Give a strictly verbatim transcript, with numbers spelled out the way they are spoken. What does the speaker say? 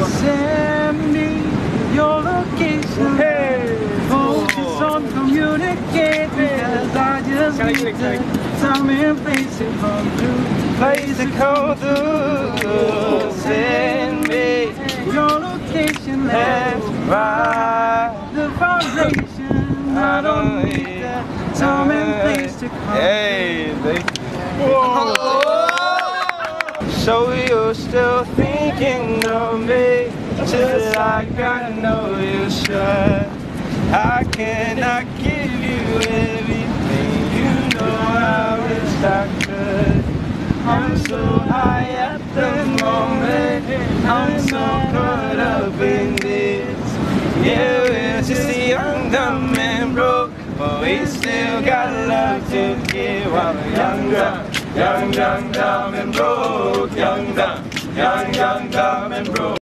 Send me your location. Hey. Focus on communicating, cause I just need the time and place to come through. Place to come through. Send me your location. Let's ride the vibration. I don't need that time and place to come Hey, baby. Whoa. So you're still thinking of me, just like I know you should. I cannot give you everything, you know I wish I could. I'm so high at the moment, I'm so caught up in this. Yeah, we're just young, dumb and broke, but we still got love to give. While we're young, dumb, young, young, dumb and broke. Young, dumb, young, young, dumb and broke.